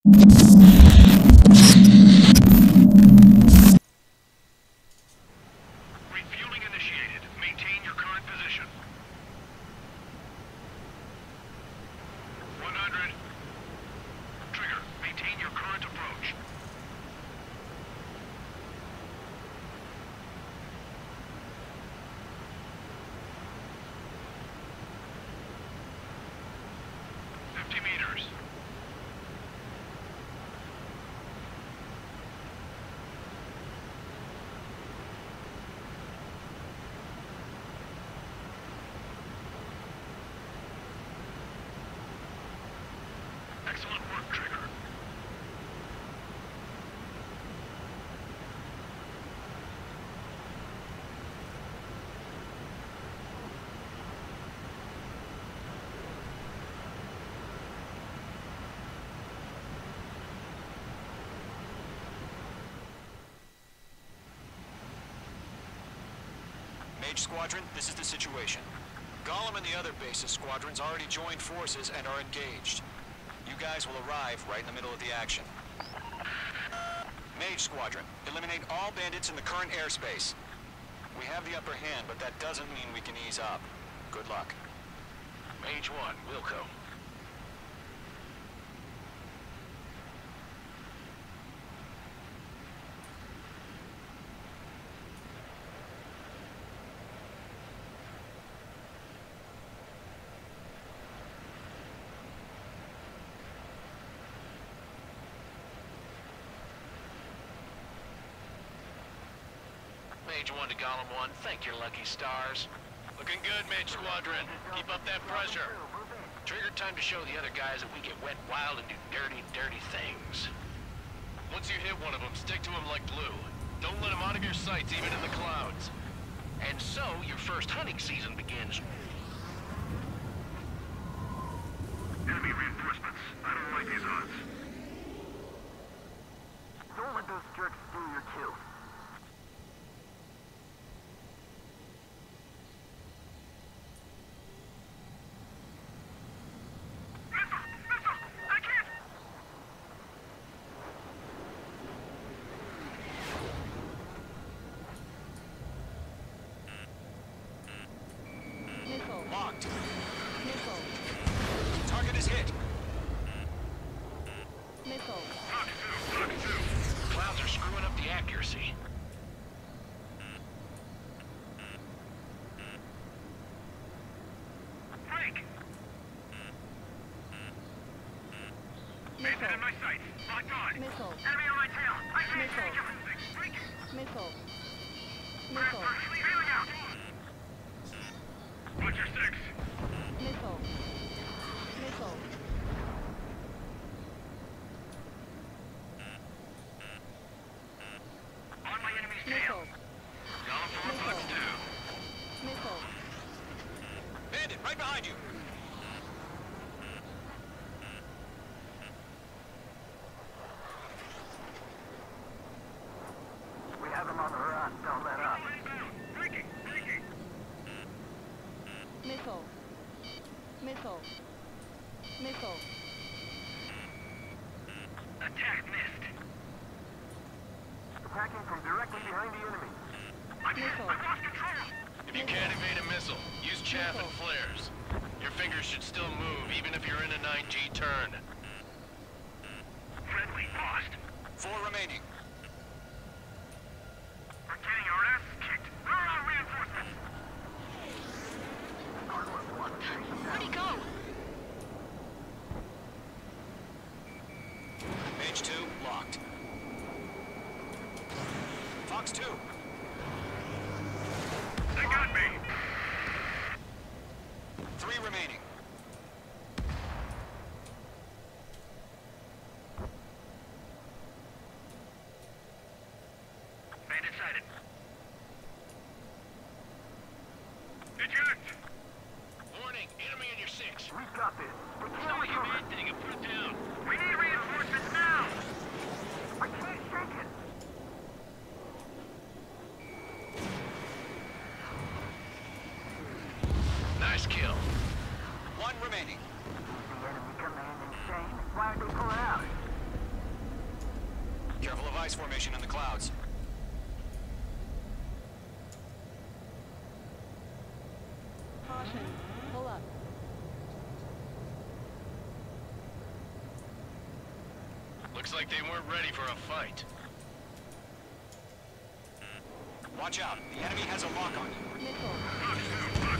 Refueling initiated. Maintain your current position. 100. Trigger, maintain your current approach. 50 meters. Excellent work, Trigger. Mage Squadron, this is the situation. Golem and the other bases squadrons already joined forces and are engaged. You guys will arrive right in the middle of the action. Mage Squadron, eliminate all bandits in the current airspace. We have the upper hand, but that doesn't mean we can ease up. Good luck. Mage 1, Wilco. Mage 1 to Golem 1, thank your lucky stars. Looking good, Mage Squadron. Keep up that pressure. Trigger, time to show the other guys that we get wet wild and do dirty, dirty things. Once you hit one of them, stick to him like glue. Don't let him out of your sights, even in the clouds. And so, your first hunting season begins. Enemy reinforcements. I don't like these odds. Don't let those jerks steal your kills. Locked. Target is hit. Fox 2. Clouds are screwing up the accuracy. Frank! Mason in my sights. Locked on. Enemy on my tail. I can't change everything. Frank! Feeling out. Roger 6. On my enemy's tail. Golem 4, Fox 2. Bandit, right behind you. We have them on the run. Don't let up. Breaking! Attack missed. Attacking from directly behind the enemy. I've lost control. If you can't evade a missile, use chaff and flares. Your fingers should still move, even if you're in a 9G turn. Friendly lost. 4 remaining. We're getting our asses kicked. Where are our reinforcements? Where'd he go? Mage 2, locked. Fox 2. They got me. 3 remaining. Bandit sighted. Eject! Warning, enemy in your 6. We've got this. We It's can't not a recover. human thing, and put it down. We need reinforcements now! I can't shake it. Nice kill. Careful of ice formation in the clouds. Caution. Pull up. Looks like they weren't ready for a fight. Watch out. The enemy has a lock on you. Missile.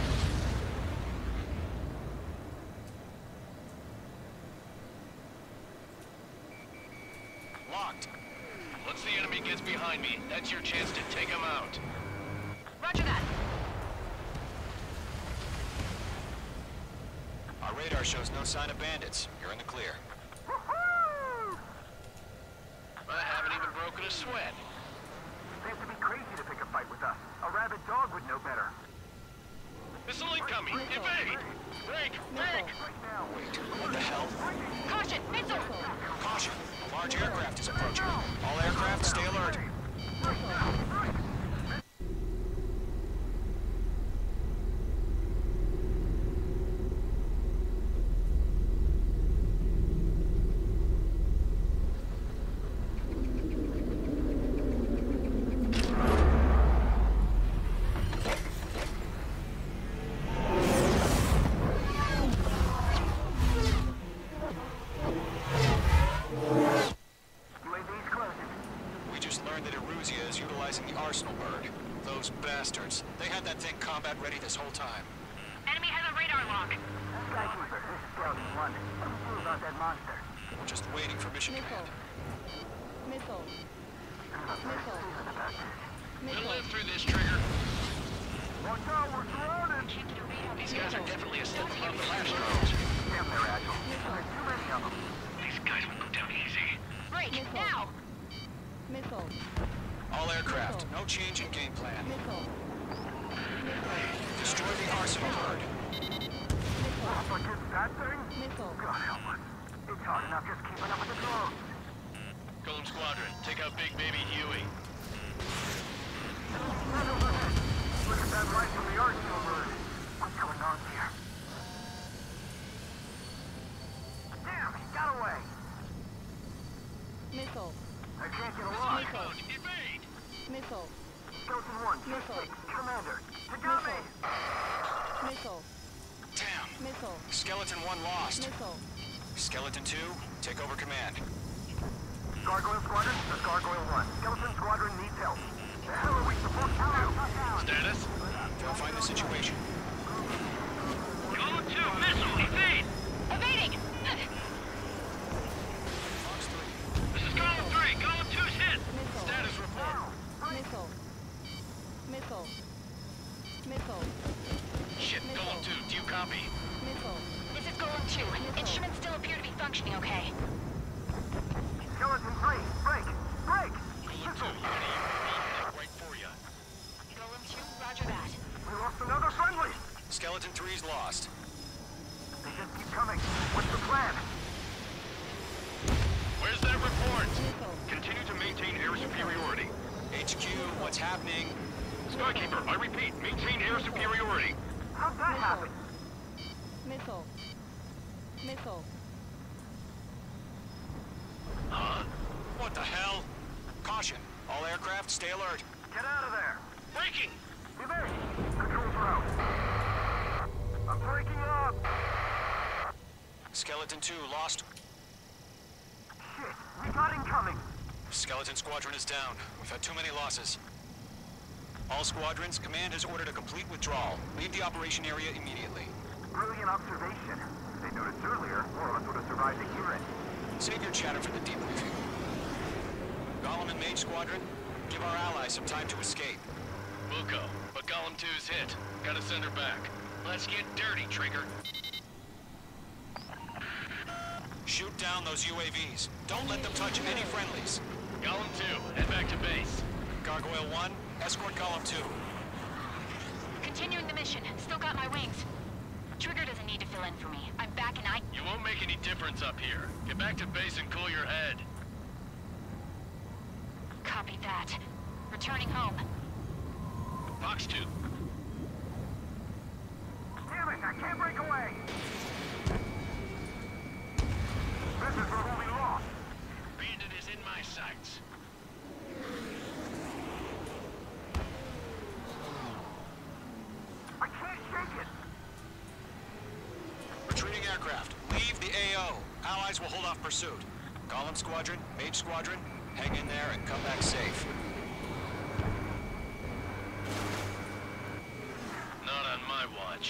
Locked. Once the enemy gets behind me, that's your chance to take them out. Roger that. Our radar shows no sign of bandits. You're in the clear. Woohoo! I haven't even broken a sweat. They have to be crazy to pick a fight with us. A rabid dog would know better. Missile incoming! Missile. Evade! Break! Break! Right now. Wait, what the hell? Caution, missile! Caution! A large aircraft is approaching. All aircraft, stay alert. UAV's closing. We just learned that Eruzia is utilizing the Arsenal bird. Those bastards. They had that thing combat ready this whole time. Enemy has a radar lock. Skykeeper, this is Scout 1. What do you do about that monster? We're just waiting for mission Missile. command. Missile. Missile. We'll Missile. live through this, Trigger. Watch out, we're surrounded! These guys are definitely a step above the last drones. Damn, they're agile. There's too many of them. These guys will go down easy. Break, Missile. now! Missile. All aircraft, no change in game plan. Missile. Destroy the Arsenal bird. Up against that thing? Missile. God help us. It's hard enough just keeping up with the drones. Golem Squadron, take out Big Baby Huey. Right overhead. Look at that light from the Arsenal bird. What's going on here? Damn, he got away. Missile. I can't get along. Missile. Evade! Missile. Skeleton 1, Missile. 6, Commander. Tagami! Missile. Damn. Missile. Skeleton 1 lost. Missile. Skeleton 2, take over command. Gargoyle Squadron, this is Gargoyle 1. Skeleton Squadron needs help. The hell are we supposed to do? Status? Verify the situation. Golem 2, missile, evade! Evading! Fox 3. This is Golem 3, Golem 2's hit! Missile. Status report. Missile. Missile. Missile. Shit, Golem 2, do you copy? Missile. This is Golem 2. Instruments still appear to be functioning okay. Skeleton 3, break! Break! Golem 2, you got a UAV right for you. Golem 2, roger that. We lost another friendly! Skeleton 3's lost. They just keep coming. What's the plan? Where's that report? Missile. Continue to maintain air superiority. HQ, what's happening? Skykeeper, I repeat, maintain air superiority. How'd that happen? Missile. Missile. Huh? What the hell? Caution. All aircraft, stay alert. Get out of there! Breaking! Evade! Controls are out. I'm breaking up! Skeleton 2 lost. Shit, we got incoming! Skeleton Squadron is down. We've had too many losses. All squadrons, command has ordered a complete withdrawal. Leave the operation area immediately. Brilliant observation. If they noticed earlier, more of us would have survived to hear it. Save your chatter for the debriefing. Golem and Mage Squadron, give our allies some time to escape. Buko, but Golem 2's hit. Gotta send her back. Let's get dirty, Trigger. Shoot down those UAVs. Don't let them touch any friendlies. Golem 2, head back to base. Gargoyle 1, escort Golem 2. Continuing the mission. Still got my wings. Trigger doesn't need to fill in for me. I'm back and You won't make any difference up here. Get back to base and cool your head. Copy that. Returning home. Fox 2. Damn it, I can't break away! This is where we lost. Bandit is in my sight. pursuit. Golem Squadron, Mage Squadron, hang in there and come back safe. Not on my watch.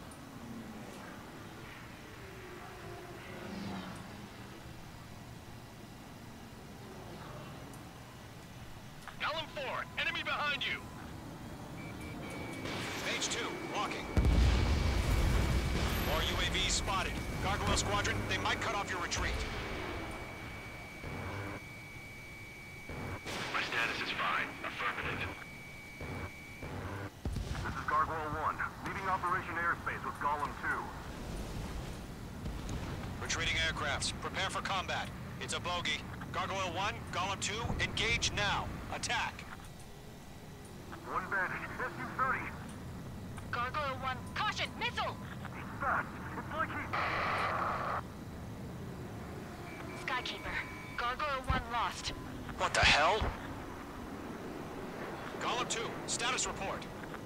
Golem 4, enemy behind you! Mage 2, walking. More UAVs spotted. Gargoyle Squadron, they might cut off your retreat. My status is fine. Affirmative. This is Gargoyle 1, leaving Operation Airspace with Golem 2. Retreating aircrafts, prepare for combat. It's a bogey. Gargoyle 1, Golem 2, engage now. Attack. One bandit, SU-30. Gargoyle 1, caution, missile! He's fast. It's like he's... Skykeeper, Gargoyle 1 lost. What the hell? Golem 2, status report.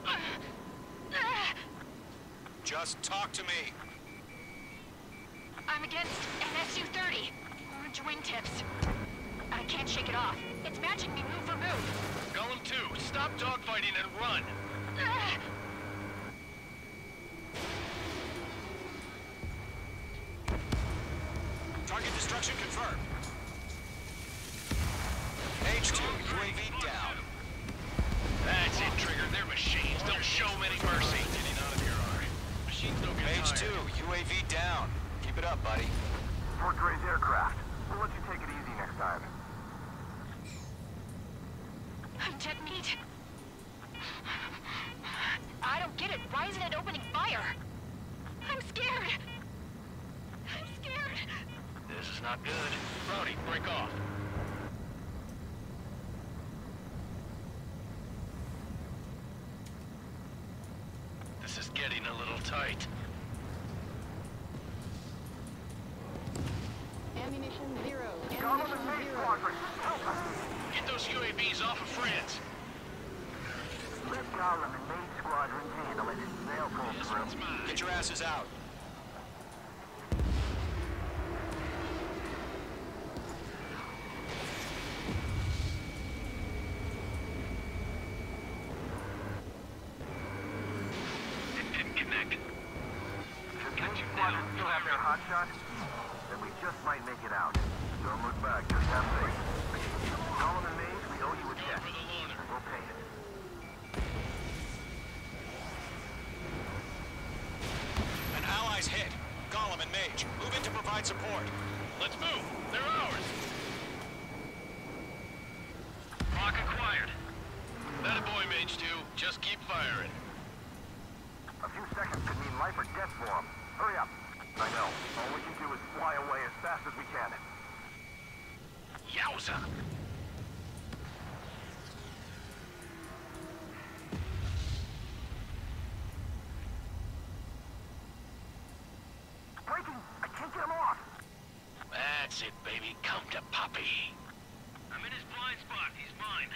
Just talk to me. I'm against an SU-30. Orange wingtips. I can't shake it off. It's matching me move for move. Golem 2, stop dogfighting and run! Target destruction confirmed. Mage 2, UAV down. That's it, Trigger. They're machines. Don't show them any mercy. Getting out of here, Ari. Machines don't get Mage tired. 2, UAV down. Keep it up, buddy. Fort Gray's aircraft. We'll let you take it easy next time. I'm dead meat. I don't get it. Why isn't it opening fire? I'm scared. I'm scared. This is not good. Brody, break off. This is getting a little tight. Ammunition 0. Golem Ammunition and Mage 0. Squadron, help us! Get those UAVs off of France. Let Golem and Mage Squadron handle it. They'll pull This through. one's mine. Get your asses out. It didn't connect. Should Mage Squadron still have their hotshot? Then we just might make it out. Don't look back, just have faith. Golem and Mage, we owe you a Go debt. for the loaner. We'll pay it. An ally's hit. Golem and Mage, move in to provide support. Let's move. They're ours. Lock acquired. That a boy, Mage 2. Just keep firing. A few seconds could mean life or death for them. Hurry up. I know. All we can do is fly away as fast as we can. Yowza. Breaking! I can't get him off! That's it, baby. Come to Poppy. I'm in his blind spot. He's mine.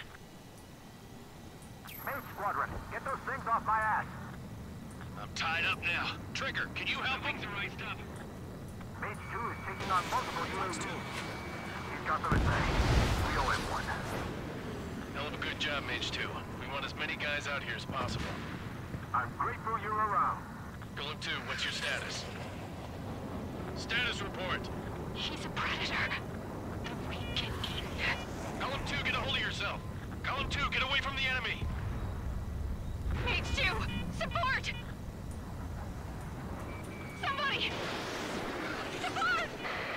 Mage Squadron, get those things off my ass! I'm tied up now. Trigger, can you help him? The right stuff. Mage 2 is taking on multiple UAVs. He's got them at bay. We owe him one. Hell of a good job, Mage 2. We want as many guys out here as possible. I'm grateful you're around. Golem 2, what's your status? Status report. He's a predator. The weak get eaten. Golem 2, get a hold of yourself. Golem 2, get away from the enemy. Mage 2, support! Somebody! Support!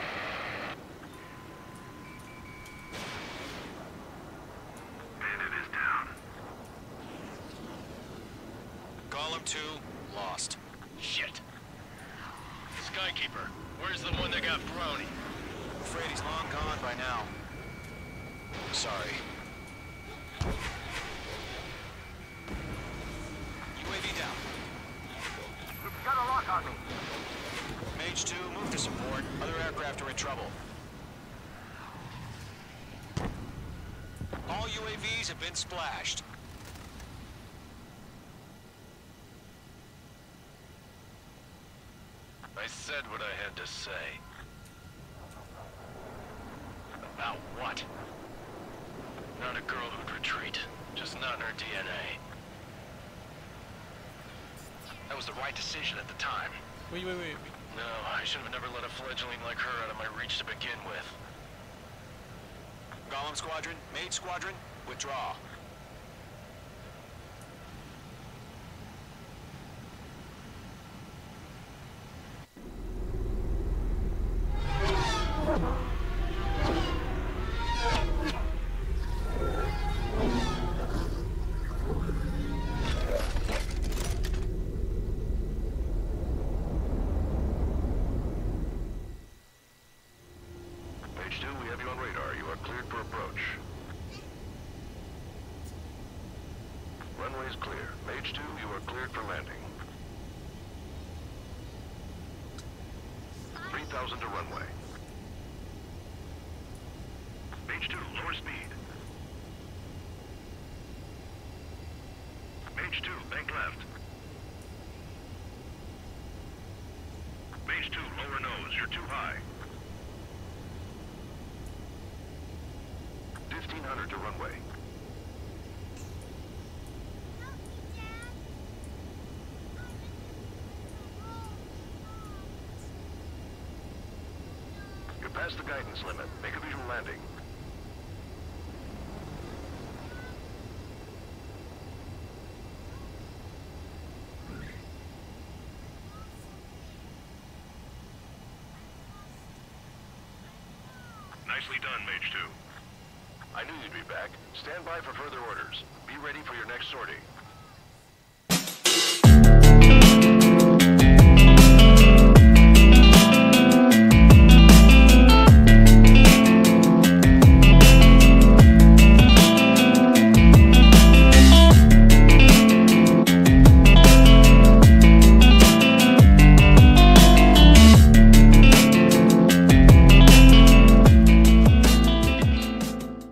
Bandit is down. Golem 2, lost. Shit. Skykeeper, where's the one that got Brony? Afraid he's long gone by now. Sorry. UAV down. It's got a lock on me. Mage 2, move to support. Other aircraft are in trouble. All UAVs have been splashed. I said what I had to say. Not a girl who'd retreat. Just not in her DNA. That was the right decision at the time. Wait. No, I should have never let a fledgling like her out of my reach to begin with. Golem Squadron, Mage Squadron, withdraw. Page 2, we have you on radar. You are cleared for approach. Runway is clear. Page 2, you are cleared for landing. 3,000 to runway. Page 2, lower speed. Page 2, bank left. Page 2, lower nose. You're too high. 1,500 to runway. You're past the guidance limit. Make a visual landing. Nicely done, Mage 2. I knew you'd be back. Stand by for further orders. Be ready for your next sortie.